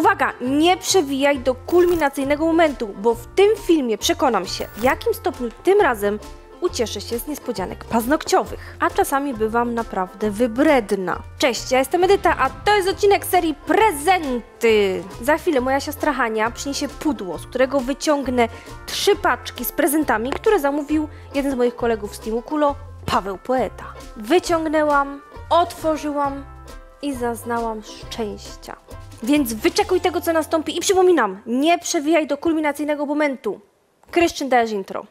Uwaga, nie przewijaj do kulminacyjnego momentu, bo w tym filmie przekonam się, w jakim stopniu tym razem ucieszę się z niespodzianek paznokciowych, a czasami bywam naprawdę wybredna. Cześć, ja jestem Edyta, a to jest odcinek serii Prezenty. Za chwilę moja siostra Hania przyniesie pudło, z którego wyciągnę 3 paczki z prezentami, które zamówił jeden z moich kolegów z Teamu Kulo, Paweł Poeta. Wyciągnęłam, otworzyłam i zaznałam szczęścia. Więc wyczekuj tego, co nastąpi i przypominam, nie przewijaj do kulminacyjnego momentu. Kryszczyn, dajesz intro.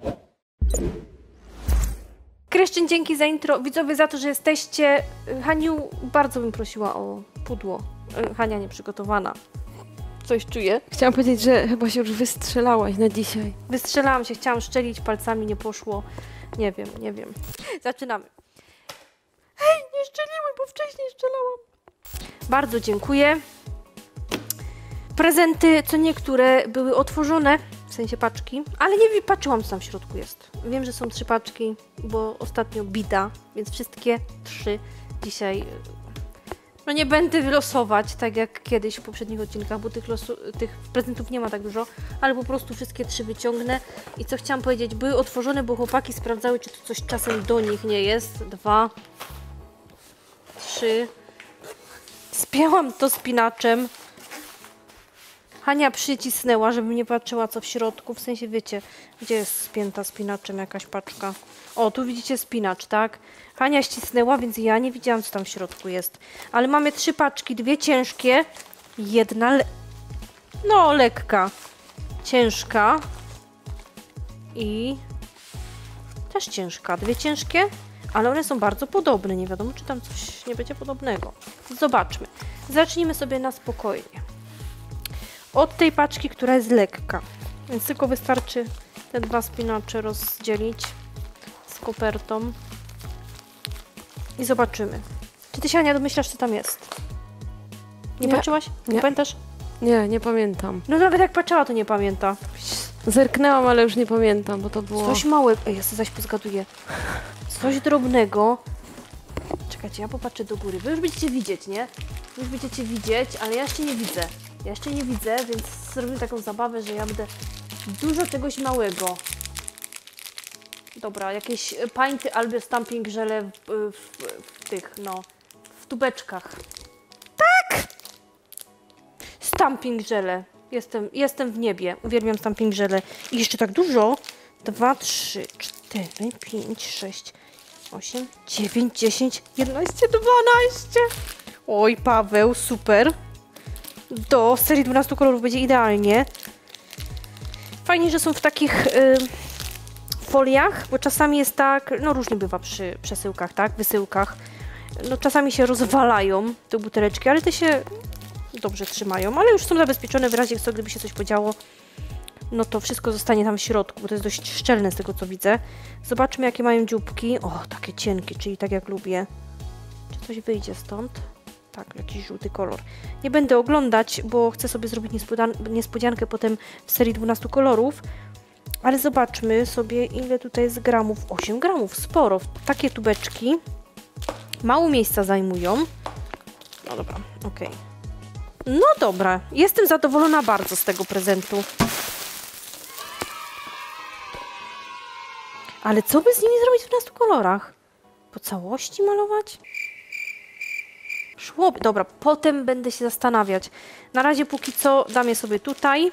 Kryszczyn, dzięki za intro. Widzowie, za to, że jesteście. Haniu, bardzo bym prosiła o pudło. Hania nieprzygotowana. Coś czuję. Chciałam powiedzieć, że chyba się już wystrzelałaś na dzisiaj. Wystrzelałam się, chciałam szczelić palcami, nie poszło. Nie wiem. Zaczynamy. Hej, nie szczeliłem, bo wcześniej strzelałam. Bardzo dziękuję. Prezenty, co niektóre były otworzone, w sensie paczki, ale nie patrzyłam, co tam w środku jest. Wiem, że są 3 paczki, bo ostatnio bida, więc wszystkie 3 dzisiaj. No nie będę wylosować, tak jak kiedyś w poprzednich odcinkach, bo tych prezentów nie ma tak dużo, ale po prostu wszystkie 3 wyciągnę. I co chciałam powiedzieć, były otworzone, bo chłopaki sprawdzały, czy to coś czasem do nich nie jest. 2, 3. Spięłam to spinaczem. Hania przycisnęła, żebym nie patrzyła, co w środku. W sensie, wiecie, gdzie jest spięta spinaczem jakaś paczka. O, tu widzicie spinacz, tak? Hania ścisnęła, więc ja nie widziałam, co tam w środku jest. Ale mamy 3 paczki, 2 ciężkie, 1 no, lekka, ciężka i też ciężka. 2 ciężkie, ale one są bardzo podobne. Nie wiadomo, czy tam coś nie będzie podobnego. Zobaczmy. Zacznijmy sobie na spokojnie. Od tej paczki, która jest lekka. Więc tylko wystarczy te 2 spinacze rozdzielić z kopertą. I zobaczymy. Czy ty się, Ania, domyślasz, co tam jest? Nie patrzyłaś? Nie pamiętasz? Nie pamiętam. No nawet jak patrzyła, to nie pamięta. Zerknęłam, ale już nie pamiętam, bo to było... Coś małego. Ej, ja sobie zaś pozgaduję. Coś drobnego. Czekajcie, ja popatrzę do góry. Wy już będziecie widzieć, nie? Już będziecie widzieć, ale ja jeszcze nie widzę. Ja jeszcze nie widzę, więc zrobimy taką zabawę, że ja będę dużo czegoś małego. Dobra, jakieś painty albo stamping żele w tych, no, w tubeczkach. Tak! Stamping żele. Jestem w niebie. Uwielbiam stamping żele. I jeszcze tak dużo. 2, 3, 4, 5, 6, 8, 9, 10, 11, 12. Oj, Paweł, super. Do serii 12 kolorów będzie idealnie. Fajnie, że są w takich foliach, bo czasami jest tak, no różnie bywa przy przesyłkach, tak, wysyłkach. No czasami się rozwalają te buteleczki, ale te się dobrze trzymają, ale już są zabezpieczone w razie co, gdyby się coś podziało, no to wszystko zostanie tam w środku, bo to jest dość szczelne z tego, co widzę. Zobaczmy, jakie mają dzióbki. O, takie cienkie, czyli tak jak lubię. Czy coś wyjdzie stąd? Tak, jakiś żółty kolor. Nie będę oglądać, bo chcę sobie zrobić niespodziankę potem w serii 12 kolorów. Ale zobaczmy sobie, ile tutaj jest gramów. 8 gramów, sporo. Takie tubeczki mało miejsca zajmują. No dobra, okej. No dobra, jestem zadowolona bardzo z tego prezentu. Ale co by z nimi zrobić w 12 kolorach? Po całości malować? Szłoby. Dobra, potem będę się zastanawiać. Na razie póki co dam je sobie tutaj.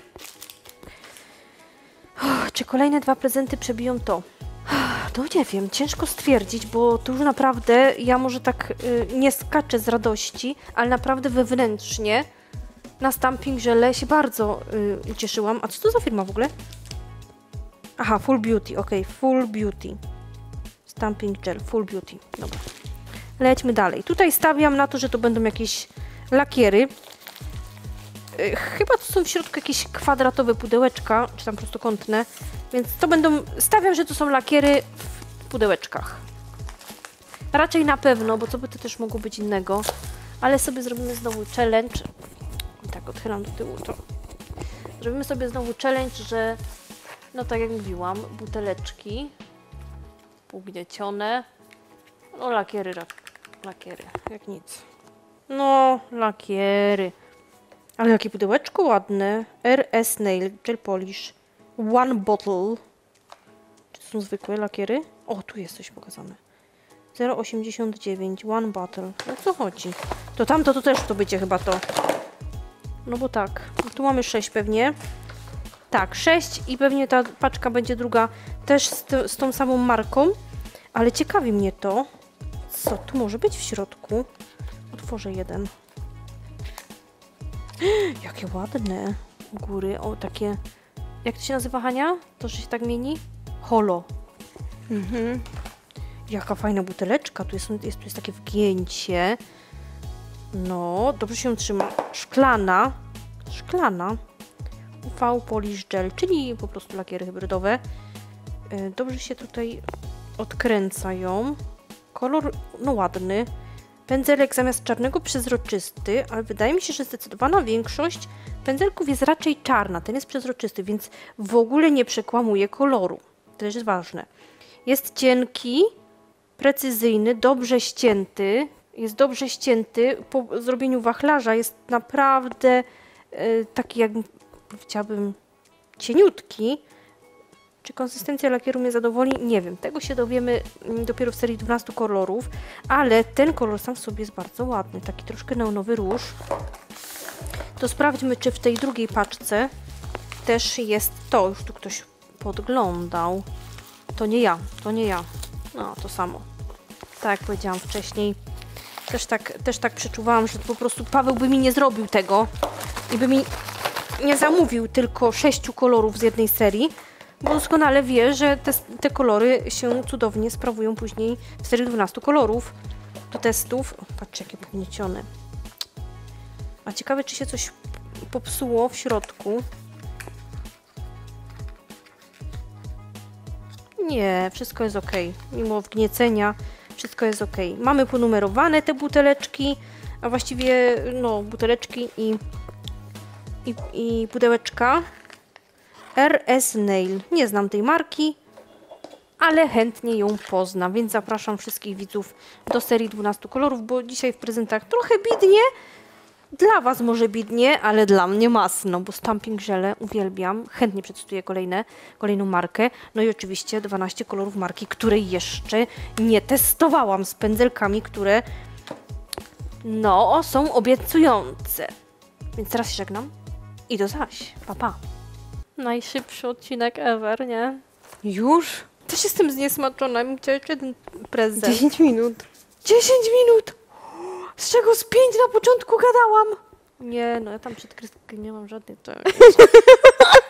Czy kolejne 2 prezenty przebiją to? No nie wiem, ciężko stwierdzić, bo tu już naprawdę ja może tak nie skaczę z radości, ale naprawdę wewnętrznie na stamping żele się bardzo ucieszyłam. A co to za firma w ogóle? Aha, Full Beauty, ok, Full Beauty. Stamping gel, Full Beauty, dobra. Lećmy dalej. Tutaj stawiam na to, że to będą jakieś lakiery. Chyba tu są w środku jakieś kwadratowe pudełeczka, czy tam prostokątne, więc to będą, stawiam, że to są lakiery w pudełeczkach. Raczej na pewno, bo co by to też mogło być innego, ale sobie zrobimy znowu challenge. I tak odchylam do tyłu to. Zrobimy sobie znowu challenge, że no tak jak mówiłam, buteleczki ugniecione, no lakiery, jak nic. No, lakiery. Ale jakie pudełeczko ładne. RS Nail Gel Polish. One bottle. Czy to są zwykłe lakiery? O, tu jest coś pokazane. 0,89. One bottle. O co chodzi? To tamto to też to będzie chyba to. No bo tak. Tu mamy 6 pewnie. Tak, 6 i pewnie ta paczka będzie druga też z tą samą marką. Ale ciekawi mnie to. Co tu może być w środku? Otworzę jeden. Jakie ładne u góry. O, takie... Jak to się nazywa, Hania? To, że się tak mieni? Holo. Jaka fajna buteleczka. Tu jest takie wgięcie. No, dobrze się trzyma. Szklana. UV Polish Gel, czyli po prostu lakiery hybrydowe. Dobrze się tutaj odkręcają. Kolor, no ładny. Pędzelek zamiast czarnego przezroczysty, ale wydaje mi się, że zdecydowana większość pędzelków jest raczej czarna. Ten jest przezroczysty, więc w ogóle nie przekłamuje koloru. To też jest ważne. Jest cienki, precyzyjny, dobrze ścięty. Jest dobrze ścięty. Po zrobieniu wachlarza jest naprawdę taki, jak powiedziałabym, cieniutki. Czy konsystencja lakieru mnie zadowoli? Nie wiem. Tego się dowiemy dopiero w serii 12 kolorów, ale ten kolor sam w sobie jest bardzo ładny. Taki troszkę neonowy róż. To sprawdźmy, czy w tej drugiej paczce też jest to. Już tu ktoś podglądał. To nie ja. No, to samo. Tak jak powiedziałam wcześniej. Też tak przeczuwałam, że po prostu Paweł by mi nie zrobił tego i by mi nie zamówił tylko 6 kolorów z jednej serii, bo doskonale wie, że te kolory się cudownie sprawują później w serii 12 kolorów do testów. O, patrzcie, jakie pogniecione. A ciekawe, czy się coś popsuło w środku. Nie, wszystko jest ok. Mimo wgniecenia, wszystko jest ok. Mamy ponumerowane te buteleczki, a właściwie no, buteleczki i pudełeczka. RS Nail. Nie znam tej marki, ale chętnie ją poznam, więc zapraszam wszystkich widzów do serii 12 kolorów, bo dzisiaj w prezentach trochę bidnie. Dla Was może bidnie, ale dla mnie masno, bo Stamping Żele uwielbiam. Chętnie przetestuję kolejną markę. No i oczywiście 12 kolorów marki, której jeszcze nie testowałam, z pędzelkami, które no są obiecujące. Więc teraz się żegnam i do zaś. Pa, pa. Najszybszy odcinek ever, nie? Już? Też jestem zniesmaczona. Bym chciała jeszcze jeden prezent. 10 minut. 10 minut! Z czego z 5 na początku gadałam? Nie, no ja tam przed kryskiem nie mam żadnych tak.